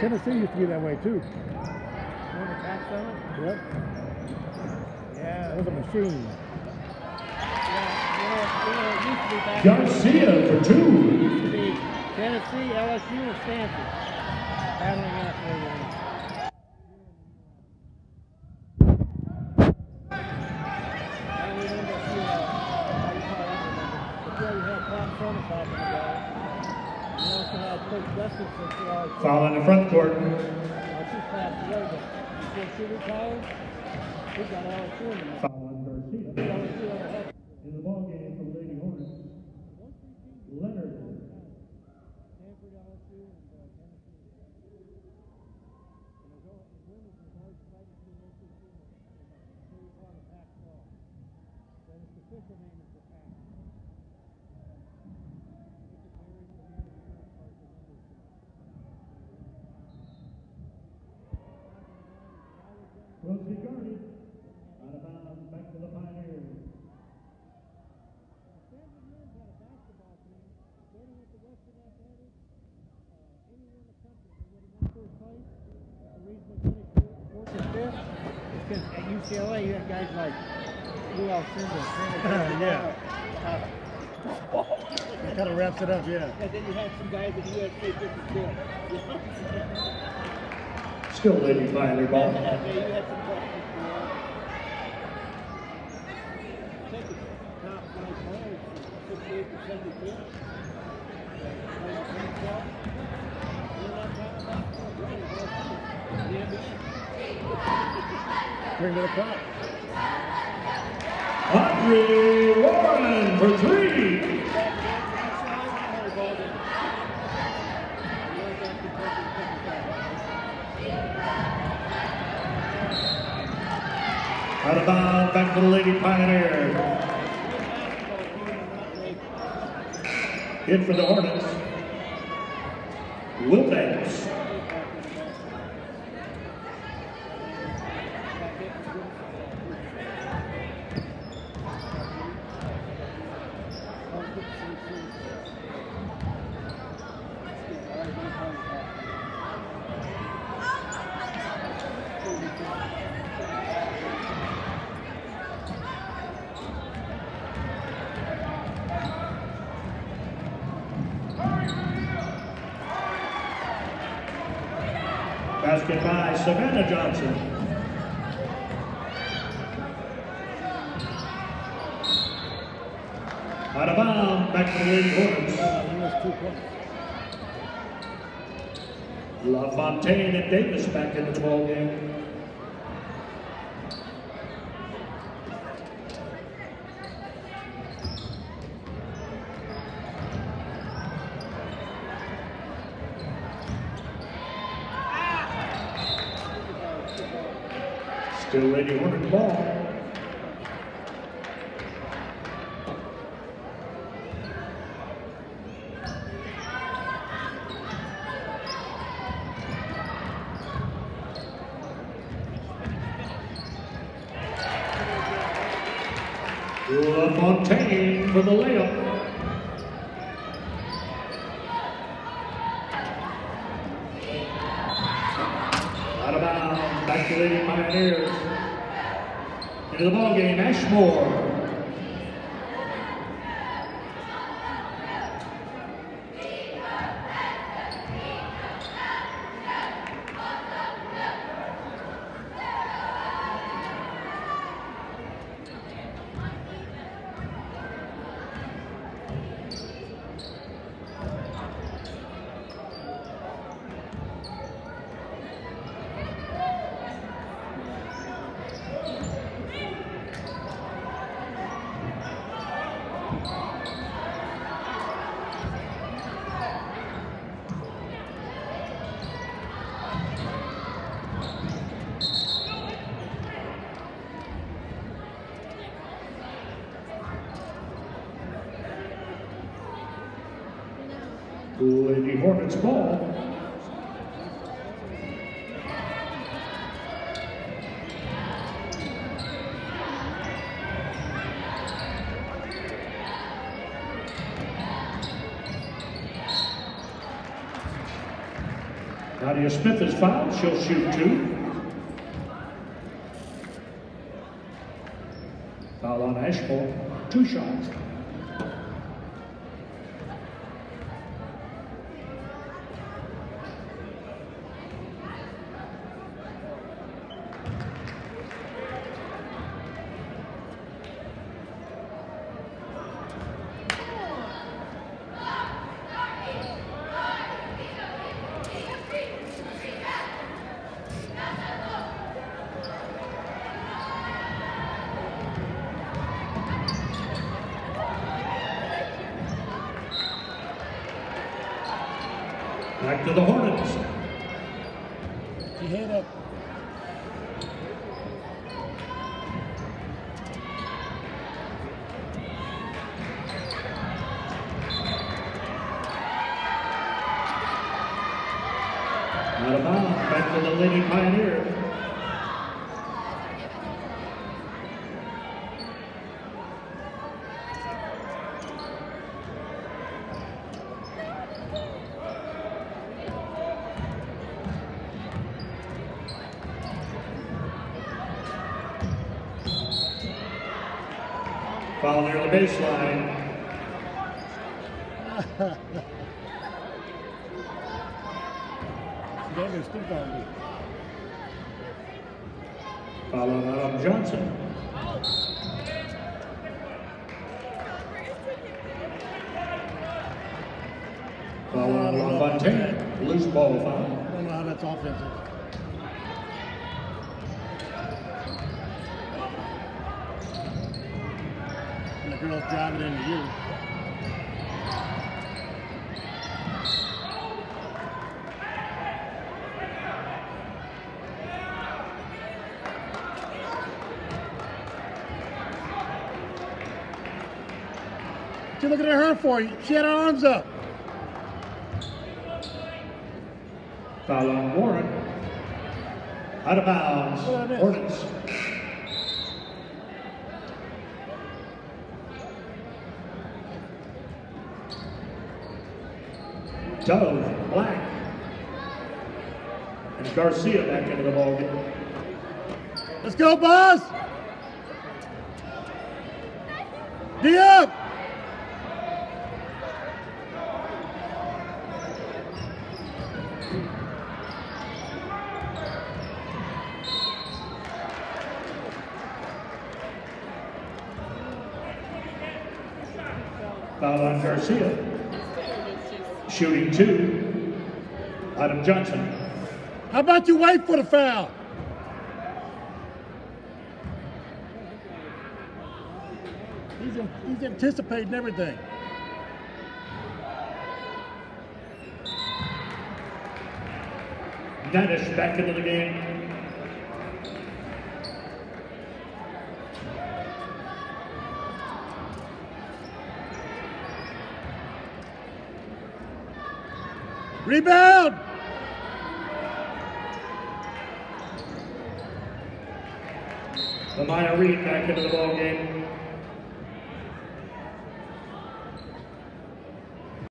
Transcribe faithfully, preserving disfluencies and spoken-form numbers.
Tennessee used to be that way too. Remember Pat Summit? Yep. Yeah. That was a machine. Yeah, you know, you know, it used to be back. Garcia for two. It used to be Tennessee, L S U, and Stanford battling out there. I remember, you know, how you probably remember. Before you had Pat Summit back in the day. You also had Coach Gustafson for our Foul in the front court. Well, she's passed away, but before she retired, we got L S U in the mix. Foul on Garcia. L S U ever had. In the ball game for the Lady Hornets, Leonard. Stanford, L S U, and uh, Tennessee. And there's always, in women's, there's always fighting between those two teams until you call the Pac twelve. Then its official name is the Pac. Closely guarded. Out of bounds, back to the Pioneers. Stanford men's had a basketball team, starting with the Western Athletics, uh, anywhere in the country. They would have won first place. The reason they finished fourth and fifth is because at U C L A you had guys like Lou Alcindor, Yeah. uh, That kind of wraps it up, yeah. and then you had some guys at U S A fifty-two. Still Lady Pioneer ball. You had some guys. Take the top five players, sixty-eight to seventy-two. Bring to the clock. Andre Warren for three. Out of bounds, back to the Lady Pioneers. In for the Hornets. Will Banks. Basket by Savannah Johnson. Out of bounds, back to the Lady Hornets. LaFontaine and Davis back into the ball game. Still Lady Hornets ball. LaFontaine for the layup. Out of bounds, back to Lady Pioneers. Into the ball game, Ashmore. Lady Hornets ball. Nadia Smith is fouled. She'll shoot two. Foul on Ashmore. Two shots. Back to the Hornets. She hit it. Out of bounds. Back to the Lady Pioneers. Foul near the baseline. They still on me. Foul on Adam Johnson. Foul on LaFontaine. Loose ball foul. I don't know how that's offensive. And the girls drive it into you. What you looking at her for? She had her arms up. Foul on Warren. Out of bounds. Hornets. Dove, Black, and Garcia back into the ballgame. Let's go, boss! D up! Foul on Garcia. Shooting two, Adam Johnson. How about you wait for the foul? He's, he's anticipating everything. Dennis back into the game. Rebound! Amaya Reed back into the ball game.